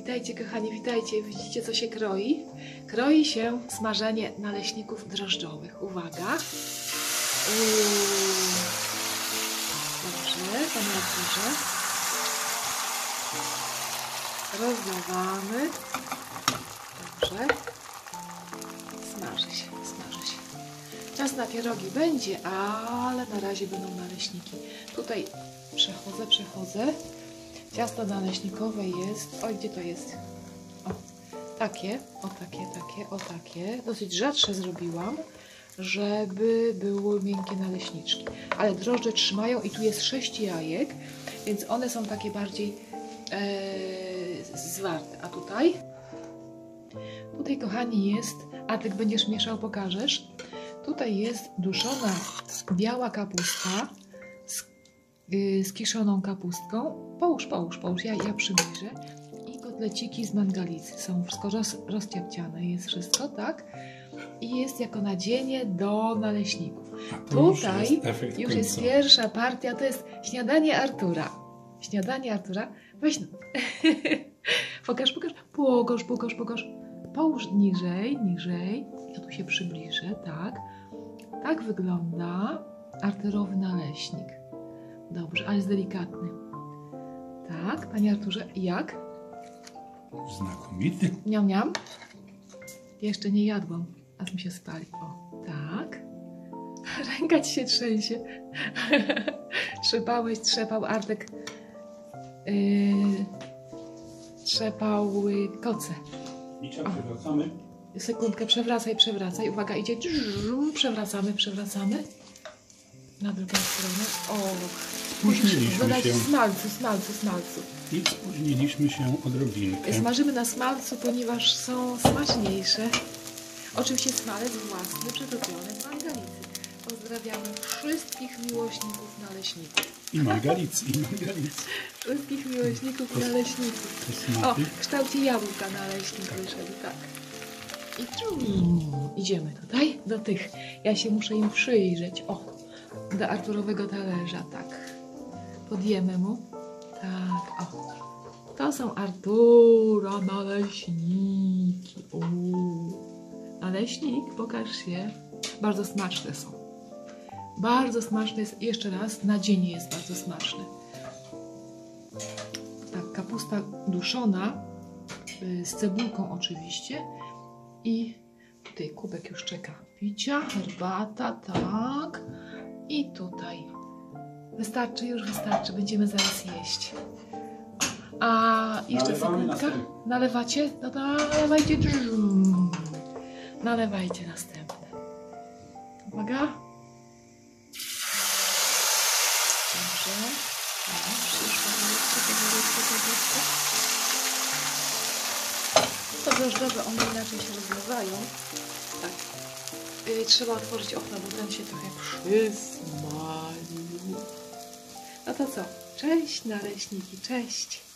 Witajcie kochani, witajcie. Widzicie co się kroi? Kroi się smażenie naleśników drożdżowych. Uwaga. Dobrze, panie Arturze. Rozlewamy. Dobrze. Smaży się, smaży się. Czas na pierogi będzie, ale na razie będą naleśniki. Tutaj przechodzę. Ciasto naleśnikowe jest, oj gdzie to jest? O, takie. Dosyć rzadsze zrobiłam, żeby były miękkie naleśniczki. Ale drożdże trzymają i tu jest 6 jajek, więc one są takie bardziej zwarte. A tutaj? Tutaj kochani jest, Artek będziesz mieszał, pokażesz? Tutaj jest duszona biała kapustka z kiszoną kapustką. Połóż, ja przybliżę. I kotleciki z mangalicy. Są wszystko rozciapciane, jest wszystko, tak? I jest jako nadzienie do naleśników. Tutaj już jest pierwsza partia, to jest śniadanie Artura. Śniadanie Artura. Weź no. Pokaż. Połóż niżej. Ja tu się przybliżę, tak. Tak wygląda Arturowy naleśnik. Dobrze, ale jest delikatny. Tak, panie Arturze, jak? Znakomity. Niam. Jeszcze nie jadłam, aż mi się spali. O, tak. Ręka ci się trzęsie. Trzepał Artek. Trzepał koce. I co, przewracamy? Sekundkę, przewracaj. Uwaga, idzie. Przewracamy. Na drugą stronę. O, Spóźniliśmy dodać się. Smalcu. I spóźniliśmy się odrobinkę. Smażymy na smalcu, ponieważ są smaczniejsze. Oczywiście smalec własny, przytopiony z mangalicy. Pozdrawiamy wszystkich miłośników naleśników. I mangalicy. Wszystkich miłośników naleśników. O, w kształcie jabłka naleśnik wyszedł, tak. I idziemy tutaj do tych. Ja się muszę im przyjrzeć. O, do Arturowego talerza, tak. Podjemy mu. Tak, o. To są Artura naleśniki. Naleśnik, pokaż się. Bardzo smaczne są. Bardzo smaczne jest, jeszcze raz, nadzienie jest bardzo smaczne. Tak, kapusta duszona, z cebulką oczywiście. I tutaj kubek już czeka picia, herbata, tak. I tutaj. Wystarczy, już wystarczy. Będziemy zaraz jeść. A jeszcze sekundka. Nalewacie? No to nalewajcie. Nalewajcie następne. Uwaga. Dobrze. To drożdżowe, one inaczej się rozlewają. Tak. Trzeba otworzyć okno, bo ten się trochę przysmalił. No to co? Cześć naleśniki, cześć!